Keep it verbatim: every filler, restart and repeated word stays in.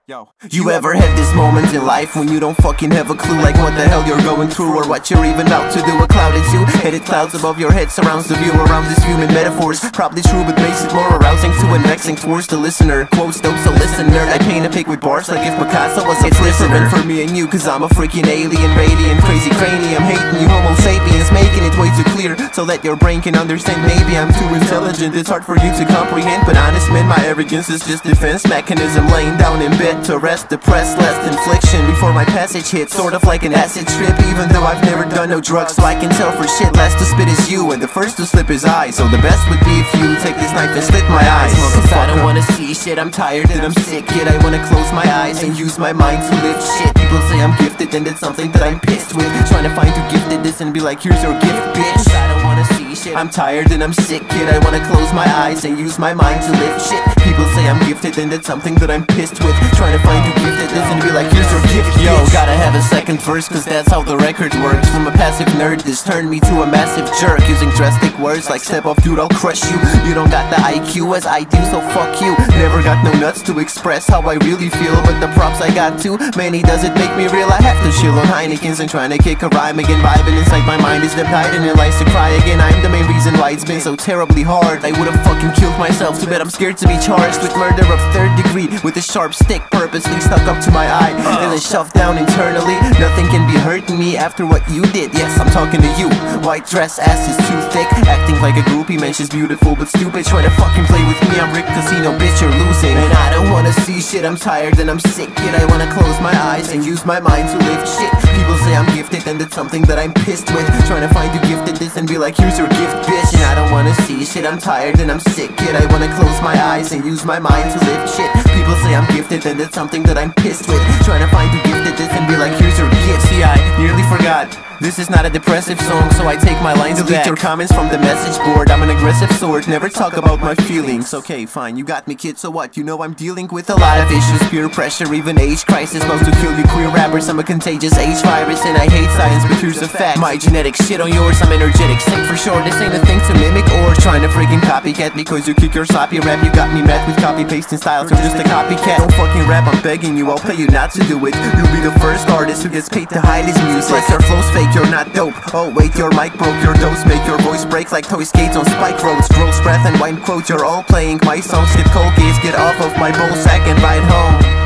Yo, you ever had this moment in life when you don't fucking have a clue like what the hell you're going through or what you're even about to do? A clouded view, headed clouds above your head surrounds the view around this human metaphors. Probably true but makes it more arousing to and vexing towards the listener. Quotes dope, so listener, I paint a pic with bars like if Picasso was a It's different for me and you cause I'm a freaking alien, radiant, crazy cranium, hating you homo sapiens, making it way too clear so that your brain can understand. Maybe I'm too intelligent, it's hard for you to comprehend, but honest man, my arrogance is just defense mechanism, laying down in bed to rest, depressed, less infliction before my passage hits, sort of like an acid trip. Even though I've never done no drugs, so I can tell for shit. Last to spit is you, and the first to slip is I. So the best would be if you take this knife and slit my eyes. Cause I don't wanna see shit, I'm tired and I'm sick. Yet I wanna close my eyes and use my mind to lift shit. People say I'm gifted, and it's something that I'm pissed with. Trying to find who gifted this and be like, here's your gift, bitch. I don't wanna see shit, I'm tired and I'm sick. Yet I wanna close my eyes and use my mind to lift shit. People say I'm gifted, and it's something that I'm pissed with. Trying to find who gifted this and be like, here's your gift, yo. Gotta have a second verse cause that's how the record works. From a passive nerd, this turned me to a massive jerk. Using drastic words like step off dude, I'll crush you. You don't got the I Q as I do, so fuck you. Never got no nuts to express how I really feel, but the props I got too many does it make me real. I have to chill on Heineken's and trying to kick a rhyme again. Vibing inside my mind is the tight and it likes to cry again. I'm the main reason why it's been so terribly hard. I would've fucking killed myself, too bad I'm scared to be charged with murder of third degree, with a sharp stick purposely stuck up to my eye and then shoved down internally. Nothing can be hurting me after what you did. Yes, I'm talking to you. White dress, ass is too thick, acting like a groupie. Man, she's beautiful but stupid. Trying to fucking play with me, I'm Rick Casino, bitch, you're losing. And I don't wanna see shit, I'm tired and I'm sick. Yet I wanna close my eyes and use my mind to lift shit. People say I'm gifted, and it's something that I'm pissed with. Trying to find who gifted this and be like, here's your gift, bitch. And I don't wanna see shit, I'm tired and I'm sick. Yet I wanna close my eyes and use my mind to lift shit. People say I'm gifted, and it's something that I'm pissed with. Trying to find who gifted this and be like, here's your gift. See, I nearly forgot, this is not a depressive song, so I take my lines Delete back. Your comments from the message board. I'm an aggressive sort, never talk about my feelings. Okay, fine, you got me, kid, so what? You know I'm dealing with a lot of issues, peer pressure, even age crisis. Supposed to kill you queer rappers, I'm a contagious age virus. And I hate science, but here's a fact. My genetic shit on yours, I'm energetic, sick for sure. This ain't a thing to mimic or trying to freaking copycat. Because you kick your sloppy rap, you got me mad with copy pasting styles. You're just a copycat. Don't fucking rap, I'm begging you, I'll pay you not to do it. You'll be the first artist who gets paid to hide his music. Like your flow's fake, you're not dope. Oh wait, your mic broke, your dose make your voice break like toy skates on spike roads. Gross breath and wine quotes, you're all playing my songs. Get cold gaze, get off of my bull sack and ride home.